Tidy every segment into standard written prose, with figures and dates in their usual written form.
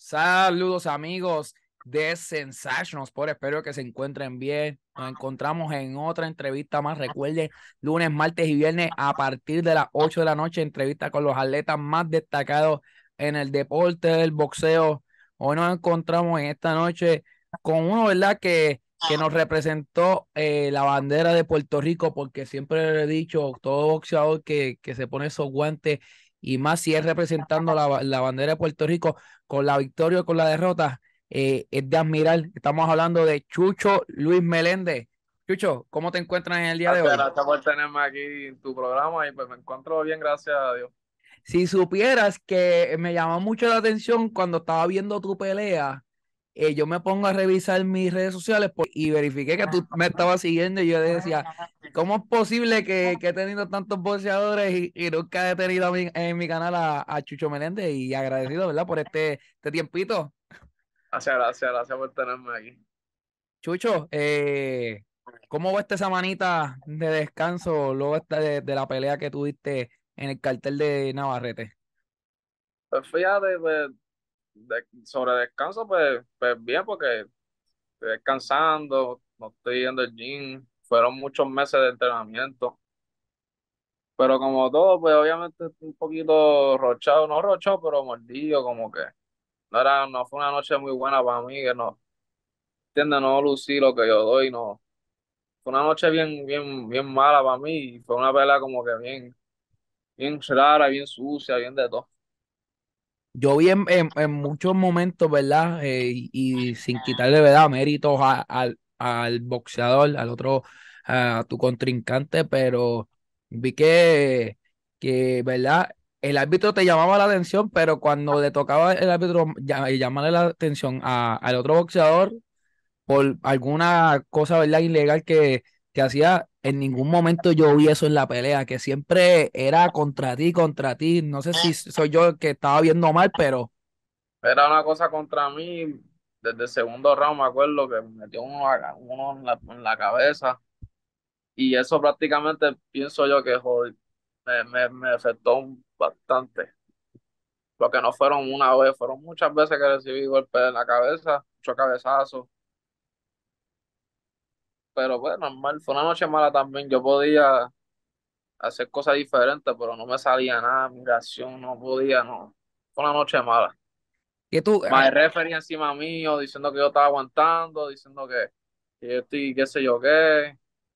Saludos amigos de Sensational Sport, espero que se encuentren bien. Nos encontramos en otra entrevista más. Recuerden, lunes, martes y viernes a partir de las 8 de la noche, entrevista con los atletas más destacados en el deporte del boxeo. Hoy nos encontramos en esta noche con uno, ¿verdad? Que nos representó la bandera de Puerto Rico, porque siempre le he dicho, todo boxeador que se pone esos guantes, y más si es representando la bandera de Puerto Rico, con la victoria o con la derrota, es de admirar. Estamos hablando de Chucho Luis Meléndez. Chucho, ¿cómo te encuentras en el día de Gracias, hoy? gracias por tenerme aquí en tu programa y pues me encuentro bien, gracias a Dios. Si supieras que me llamó mucho la atención cuando estaba viendo tu pelea, yo me pongo a revisar mis redes sociales y verifiqué que tú me estabas siguiendo y yo decía, ¿cómo es posible que he tenido tantos boxeadores y nunca he tenido en mi canal a Chucho Meléndez? Y agradecido, ¿verdad? Por este tiempito. Gracias, gracias, gracias por tenerme aquí. Chucho, ¿cómo va esta semanita de descanso luego de la pelea que tuviste en el cartel de Navarrete? Pues fíjate, sobre descanso, pues bien, porque estoy descansando, no estoy yendo al gym, fueron muchos meses de entrenamiento, pero como todo, pues obviamente estoy un poquito rochado, no rochado, pero mordido, como que no fue una noche muy buena para mí, que no, entiende, no lucí lo que yo doy, no, fue una noche bien, bien, bien mala para mí, y fue una pelea como que bien, bien rara, bien sucia, bien de todo. Yo vi en muchos momentos, ¿verdad? Y sin quitarle, ¿verdad? Méritos al boxeador, al otro, a tu contrincante, pero vi que, ¿verdad? El árbitro te llamaba la atención, pero cuando le tocaba el árbitro llamarle la atención al otro boxeador, por alguna cosa, ¿verdad? Ilegal que hacía, en ningún momento yo vi eso en la pelea, que siempre era contra ti, contra ti. No sé si soy yo el que estaba viendo mal, pero Era una cosa contra mí, desde el segundo round me acuerdo que me metió uno en la cabeza y eso prácticamente pienso yo que joder, me afectó bastante, porque no fueron una vez, fueron muchas veces que recibí golpes en la cabeza, muchos cabezazos, pero bueno, normal, fue una noche mala también, yo podía hacer cosas diferentes, pero no me salía nada, mi reacción no podía, no, fue una noche mala. que tú, Más el referee encima mío, diciendo que yo estaba aguantando, diciendo que yo estoy, qué sé yo qué.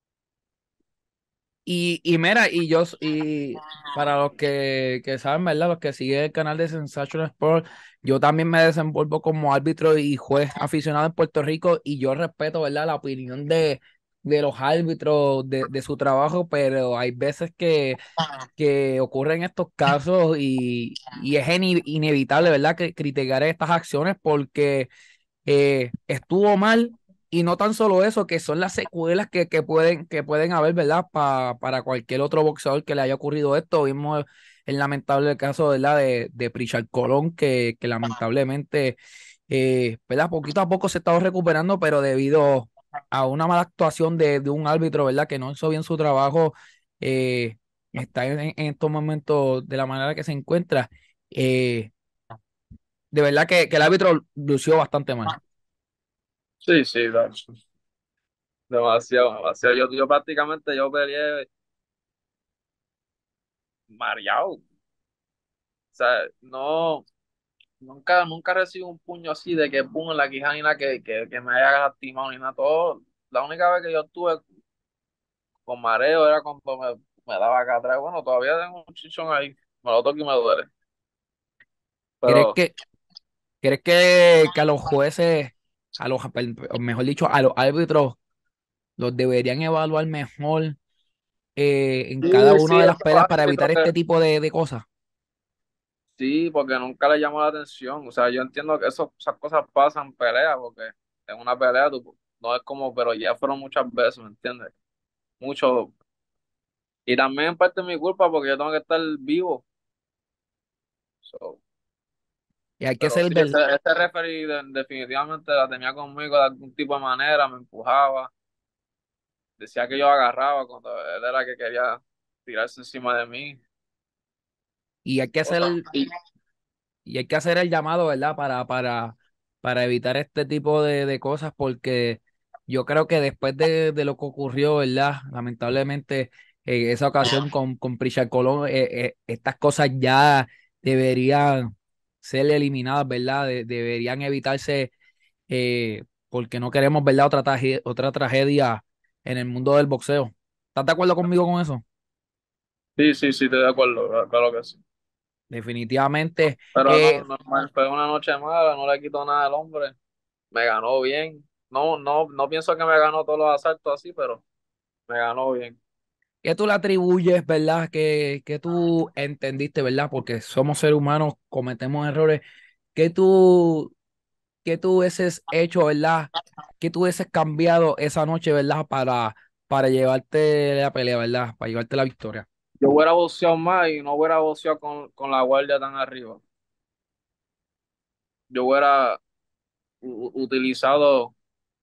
y mira, y para los que saben, ¿verdad? Los que siguen el canal de Sensational Sport, yo también me desenvuelvo como árbitro y juez aficionado en Puerto Rico, y yo respeto, ¿verdad? La opinión de los árbitros, de su trabajo, pero hay veces que ocurren estos casos y es inevitable, ¿verdad? Que criticar estas acciones porque estuvo mal, y no tan solo eso, que son las secuelas que pueden haber, ¿verdad? Para cualquier otro boxeador que le haya ocurrido esto. Vimos el lamentable caso, ¿verdad? De Prichard Colón, que lamentablemente, ¿verdad? Poquito a poco se estaba recuperando, pero debido a una mala actuación de un árbitro, ¿verdad? Que no hizo bien su trabajo, está en estos momentos de la manera que se encuentra. eh, de verdad que el árbitro lució bastante mal. Sí, sí, demasiado, demasiado. Yo prácticamente yo peleé mareado. O sea, no, nunca recibo un puño así de que pum en la quijada ni nada que me haya lastimado ni nada. Todo, la única vez que yo estuve con mareo era cuando me daba acá atrás. Bueno, todavía tengo un chichón ahí. Me lo toco y me duele. ¿Crees Pero que ¿Crees que a los jueces, o mejor dicho, a los árbitros, los deberían evaluar mejor en cada sí, una sí, de las esos peleas para árbitros evitar este tipo de cosas? sí, porque nunca le llamó la atención. O sea, yo entiendo que esas cosas pasan en pelea, porque en una pelea tú, no es como, pero ya fueron muchas veces, ¿me entiendes? Mucho. Y también en parte es mi culpa porque yo tengo que estar vivo. So, Y hay que pero ser, sí, ese referee definitivamente la tenía conmigo de algún tipo de manera, me empujaba, decía que yo agarraba cuando él era que quería tirarse encima de mí. y hay que ser, Cosas. y hay que hacer el llamado, ¿verdad? Para evitar este tipo de cosas, porque yo creo que después de lo que ocurrió, ¿verdad? Lamentablemente, esa ocasión con Pritchard Colón, estas cosas ya deberían ser eliminadas, ¿verdad? Deberían evitarse, porque no queremos, ¿verdad? Otra tragedia en el mundo del boxeo. ¿Estás de acuerdo conmigo con eso? Sí, sí, sí, estoy de acuerdo, claro que sí. Definitivamente. Pero no, normal, fue una noche mala, no le quito nada al hombre. Me ganó bien. No, no, no pienso que me ganó todos los asaltos así, pero me ganó bien. ¿Qué tú le atribuyes, verdad? Que tú entendiste, ¿verdad? Porque somos seres humanos, cometemos errores. ¿Qué tú, qué tú hubieses hecho, ¿verdad? ¿Qué tú hubieses cambiado esa noche, ¿verdad? Para llevarte la pelea, ¿verdad? Para llevarte la victoria. Yo hubiera boxeado más y no hubiera boxeado con la guardia tan arriba. Yo hubiera utilizado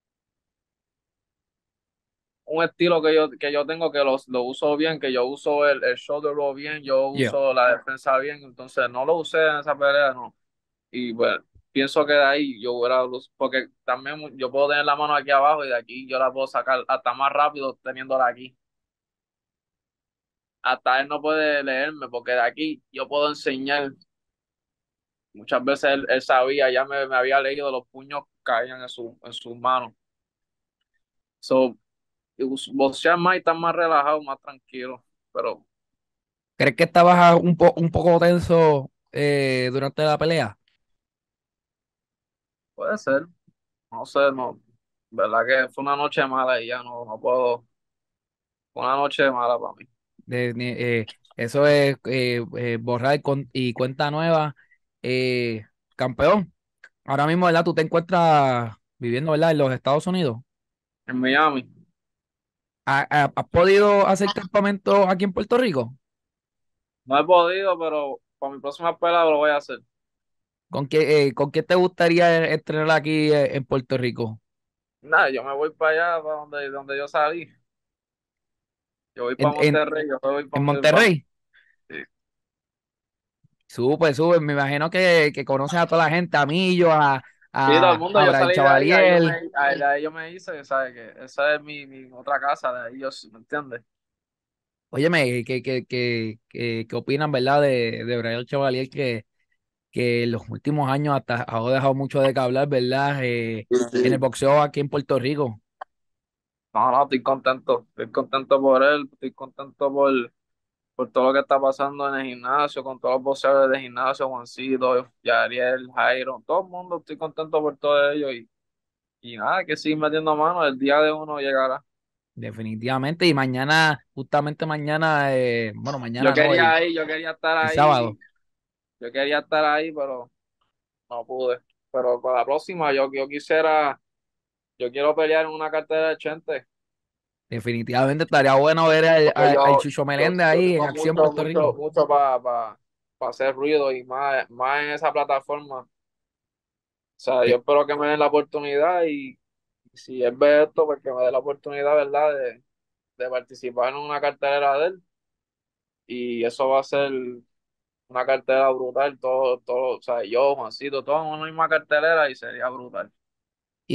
un estilo que yo tengo, que lo uso bien, que yo uso el shoulder roll bien, yo Yeah. uso la defensa bien, entonces no lo usé en esa pelea, no. Y bueno, pienso que de ahí yo hubiera, porque también yo puedo tener la mano aquí abajo y de aquí yo la puedo sacar hasta más rápido teniéndola aquí. Hasta él no puede leerme, porque de aquí yo puedo enseñar. Muchas veces él sabía, ya me había leído, los puños caían en sus manos. So, boxear más y estar más relajado, más tranquilo. Pero ¿Crees que estabas un poco tenso durante la pelea? puede ser, no sé, no. Verdad que fue una noche mala y ya no puedo. Fue una noche mala para mí. Eso es borrar y cuenta nueva. Campeón. Ahora mismo, ¿verdad? Tú te encuentras viviendo, ¿verdad? En los Estados Unidos. En Miami, ¿Has podido hacer campamento aquí en Puerto Rico? no he podido, pero para mi próxima pelea lo voy a hacer. Con qué te gustaría entrenar aquí en Puerto Rico? Nada, yo me voy para allá, para donde yo salí. Yo voy ¿En, para en, Monterrey, yo voy en para. Monterrey? Sí. Súper, súper. Me imagino que conoces a toda la gente, a Millo, Sí, todo el mundo, a yo Brian salí de ahí Chavalier. de ahí yo me hice, ¿sabes? Que esa es mi otra casa, de ahí yo, ¿me entiendes? Óyeme, ¿qué opinan, verdad, de Brian Chavalier que en los últimos años hasta ha dejado mucho de qué hablar, ¿verdad? Sí, En el sí. boxeo aquí en Puerto Rico. No, no, estoy contento por él, estoy contento por todo lo que está pasando en el gimnasio, con todos los boxeadores de gimnasio, Juancito, Yariel, Jairo, todo el mundo, estoy contento por todo ello y nada, que sigue metiendo mano, el día de uno llegará. Definitivamente. Y mañana, justamente mañana, bueno, Yo mañana no, quería ir, yo quería estar el sábado. ahí, yo quería estar ahí, pero no pude. Pero para la próxima yo quisiera, yo quiero pelear en una cartera de Chente, Definitivamente estaría bueno ver porque al Chucho Meléndez yo ahí en tengo acción en mucho, Puerto mucho, Rico. mucho para hacer ruido y más en esa plataforma. O sea, yo De- espero que me den la oportunidad y si él ve esto, pues que me dé la oportunidad, ¿verdad? De participar en una cartelera de él y eso va a ser una cartelera brutal, todo, o sea, yo, Juancito, todos en una misma cartelera y sería brutal. Y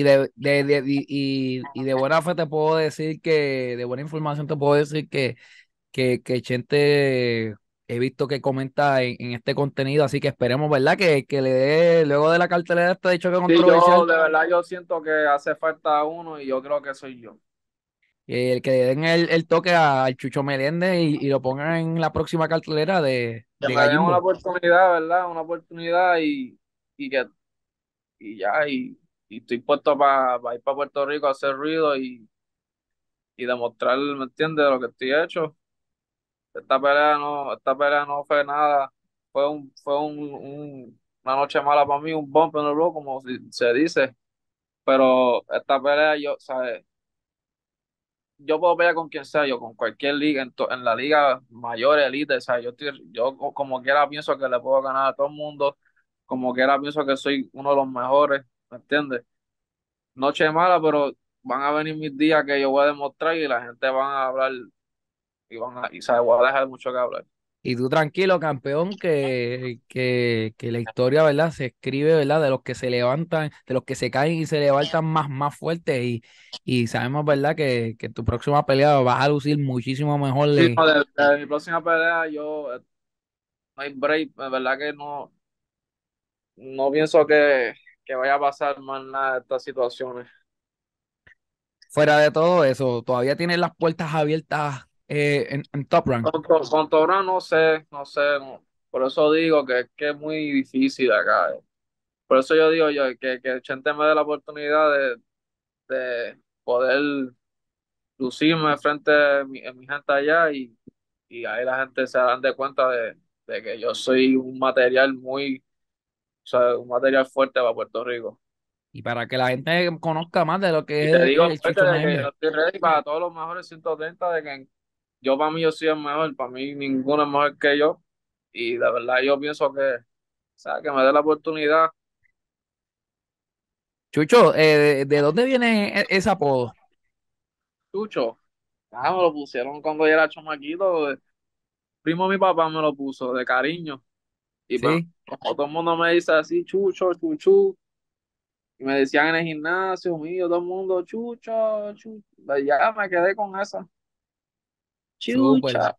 y de buena fe te puedo decir de buena información te puedo decir que Chente he visto que comenta en este contenido, así que esperemos, ¿verdad? Que le dé, luego de la cartelera esta de choque Sí, yo controversial, de verdad yo siento que hace falta uno y yo creo que soy yo. que le den el toque al Chucho Meléndez y lo pongan en la próxima cartelera Que de me den una Gallimbo. oportunidad, ¿verdad? Una oportunidad y que y ya, y estoy puesto para ir para Puerto Rico a hacer ruido y demostrar, ¿me entiendes?, lo que estoy hecho. Esta pelea no fue nada, una noche mala para mí, un bump en el road, como se dice, pero esta pelea yo, ¿sabes? Yo puedo pelear con quien sea, yo con cualquier liga, en la liga mayor, elite, ¿sabes? Como quiera pienso que le puedo ganar a todo el mundo, como quiera pienso que soy uno de los mejores, ¿me entiendes? Noche mala, pero van a venir mis días que yo voy a demostrar y la gente van a hablar y ¿sabes? Voy a dejar mucho que hablar. Y tú tranquilo, campeón, que la historia, ¿verdad? Se escribe, ¿verdad? De los que se levantan, de los que se caen y se levantan más fuertes. Y sabemos, ¿verdad? Que en tu próxima pelea vas a lucir muchísimo mejor. Sí, no, de mi próxima pelea yo no hay break, de verdad que no pienso que vaya a pasar más nada de estas situaciones. Fuera de todo eso, todavía tienes las puertas abiertas en Top Rank. Con Toro no sé, no. Por eso digo que es muy difícil acá. Por eso yo digo yo que Chente me dé la oportunidad de poder lucirme frente a mi gente allá y ahí la gente se dan de cuenta de que yo soy un material o sea, un material fuerte para Puerto Rico. Y para que la gente conozca más de lo que Y es te digo el fuerte Chucho de que yo Meléndez. estoy ready para todos los mejores 130 de que yo para mí yo soy el mejor, para mí ninguno es mejor que yo. Y de verdad yo pienso o sea, que me dé la oportunidad. Chucho, ¿de dónde viene ese apodo? Chucho, me lo pusieron cuando yo era chamaquito. Primo de mi papá me lo puso de cariño. Y pues, Sí, como todo el mundo me dice así, Chucho, Chuchu, y me decían en el gimnasio mío, todo el mundo, Chucho, Chucho. Pues ya me quedé con esa. súper, Chucha.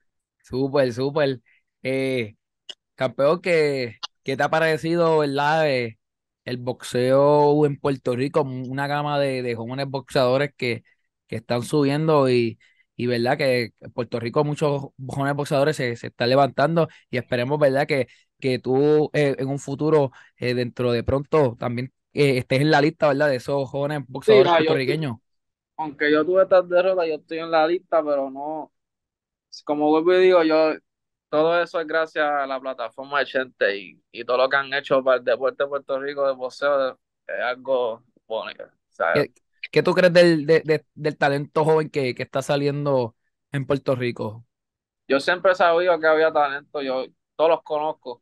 súper. Eh, Campeón, ¿qué te ha parecido, verdad? El boxeo en Puerto Rico, una gama de jóvenes boxeadores que están subiendo verdad que en Puerto Rico muchos jóvenes boxeadores se están levantando y esperemos, verdad, que tú en un futuro, dentro de pronto, también estés en la lista, ¿verdad? De esos jóvenes Sí, boxeadores no, puertorriqueños. aunque yo tuve estas derrotas, yo estoy en la lista, pero no, como vuelvo y digo, todo eso es gracias a la plataforma de Chente y todo lo que han hecho para el deporte de Puerto Rico de boxeo es algo bonito. O sea, ¿Qué tú crees del talento joven que está saliendo en Puerto Rico? yo siempre he sabido que había talento, yo todos los conozco.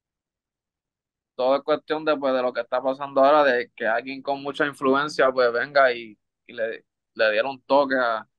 Todo es cuestión de, pues, de lo que está pasando ahora, de que alguien con mucha influencia pues venga y le diera un toque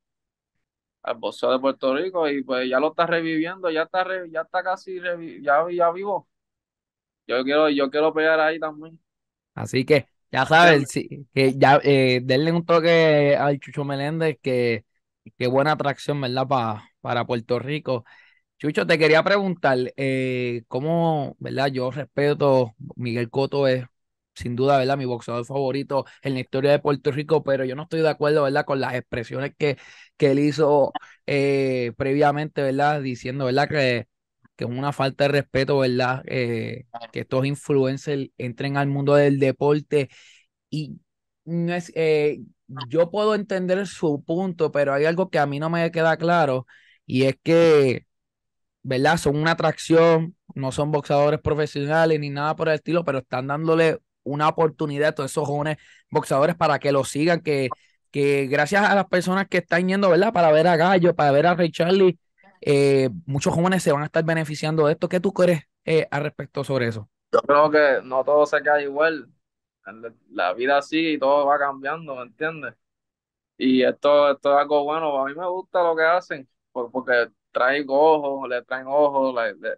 al boxeo de Puerto Rico y pues ya lo está reviviendo, ya está casi ya vivo. Yo quiero pelear ahí también. Así que ya sabes, ¿Entiendes? sí, que ya denle un toque al Chucho Meléndez, que buena atracción, ¿verdad? Para Puerto Rico. Chucho, te quería preguntar, ¿cómo, verdad? Yo respeto, Miguel Cotto es sin duda, ¿verdad? Mi boxeador favorito en la historia de Puerto Rico, pero yo no estoy de acuerdo, ¿verdad? Con las expresiones que él hizo previamente, ¿verdad? Diciendo, ¿verdad? Que es una falta de respeto, ¿verdad? Que estos influencers entren al mundo del deporte y no es, yo puedo entender su punto, pero hay algo que a mí no me queda claro y es que, ¿verdad? Son una atracción, no son boxeadores profesionales ni nada por el estilo, pero están dándole una oportunidad a todos esos jóvenes boxeadores para que lo sigan, que gracias a las personas que están yendo, ¿verdad? Para ver a Gallo, para ver a Ray Charlie, muchos jóvenes se van a estar beneficiando de esto. ¿Qué tú crees al respecto sobre eso? Yo creo que no todo se queda igual. La vida sigue y todo va cambiando, ¿me entiendes? Y esto es algo bueno. A mí me gusta lo que hacen porque traen ojos, le traen ojos,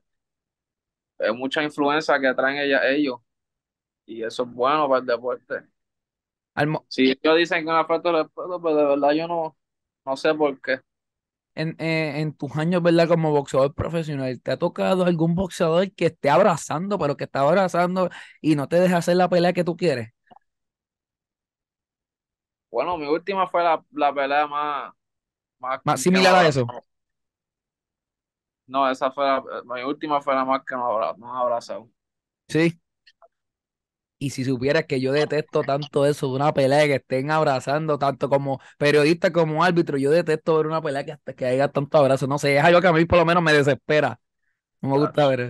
es mucha influencia que traen ellos y eso es bueno para el deporte. Al mo- Si ellos dicen que una falta de respeto, pues de verdad yo no sé por qué. en tus años, ¿verdad? Como boxeador profesional, ¿te ha tocado algún boxeador que esté abrazando, pero que está abrazando y no te deja hacer la pelea que tú quieres? Bueno, mi última fue la pelea más Más que me similar a abrazó. eso. No, mi última fue la más que me abrazó. Sí. Y si supieras que yo detesto tanto eso de una pelea que estén abrazando, tanto como periodista como árbitro, yo detesto ver una pelea que hasta que haya tanto abrazo. No sé, es algo que a mí por lo menos me desespera. No me gusta ver.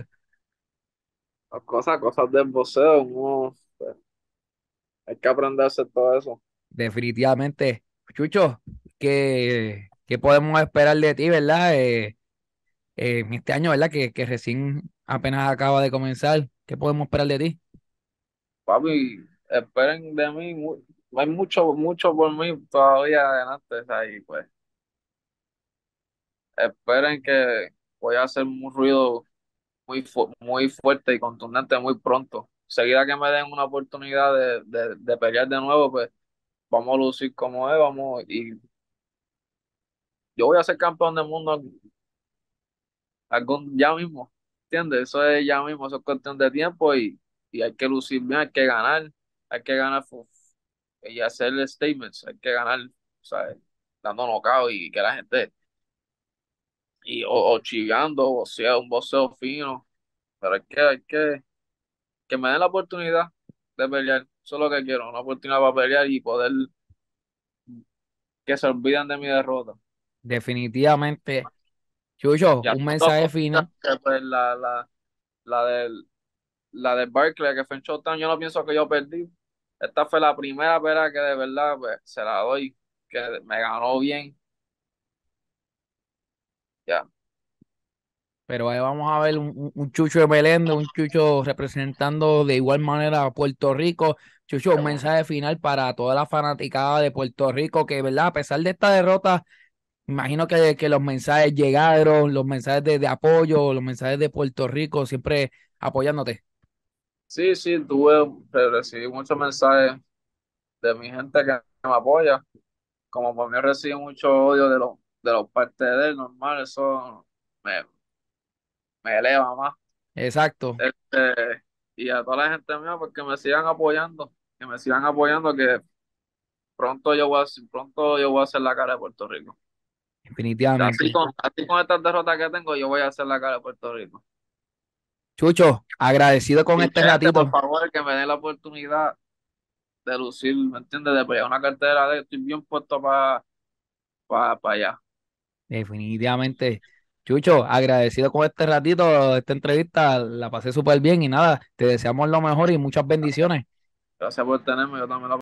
Cosas del boxeo, pues, hay que aprender a hacer todo eso. Definitivamente. Chucho, ¿qué podemos esperar de ti, verdad? Este año, ¿verdad? Que recién apenas acaba de comenzar. ¿Qué podemos esperar de ti? Papi, esperen de mí, hay mucho por mí todavía adelante, ahí pues, esperen voy a hacer un ruido muy fuerte y contundente muy pronto. Seguida que me den una oportunidad de pelear de nuevo, pues vamos a lucir como es, vamos, y yo voy a ser campeón del mundo ya mismo, ¿entiendes? Eso es ya mismo, eso es cuestión de tiempo y hay que lucir bien, hay que ganar y hacer statements, hay que ganar, ¿sabes? Dando knockout y que la gente, o chillando, o sea, un boxeo fino, pero que me den la oportunidad de pelear, eso es lo que quiero, una oportunidad para pelear y poder que se olviden de mi derrota. Definitivamente. Chucho, Ya un son dos mensaje cositas final. que pues la del la de Barkley, que fue en Showtime, yo no pienso que yo perdí. Esta fue la primera pelea que de verdad pues, se la doy, que me ganó bien. Ya. Pero ahí vamos a ver un Chucho de Meléndez, un Chucho representando de igual manera a Puerto Rico. Chucho, un mensaje final para toda la fanaticada de Puerto Rico, que, ¿verdad? A pesar de esta derrota, me imagino que los mensajes llegaron, los mensajes de apoyo, los mensajes de Puerto Rico, siempre apoyándote. Sí, sí, recibí muchos mensajes de mi gente que me apoya. Como por mí recibí mucho odio de los partes de él, normal, eso me eleva más. Exacto. Este, y a toda la gente mía, pues que me sigan apoyando, que pronto yo voy a hacer la cara de Puerto Rico. Definitivamente. Así con estas derrotas que tengo, yo voy a hacer la cara de Puerto Rico. Chucho, agradecido con Y este gente, por ratito. favor, que me den la oportunidad de lucir, ¿me entiendes? De pelear una cartera estoy bien puesto para allá. Definitivamente. Chucho, agradecido con este ratito, esta entrevista, la pasé súper bien y nada, te deseamos lo mejor y muchas bendiciones. Gracias por tenerme, yo también lo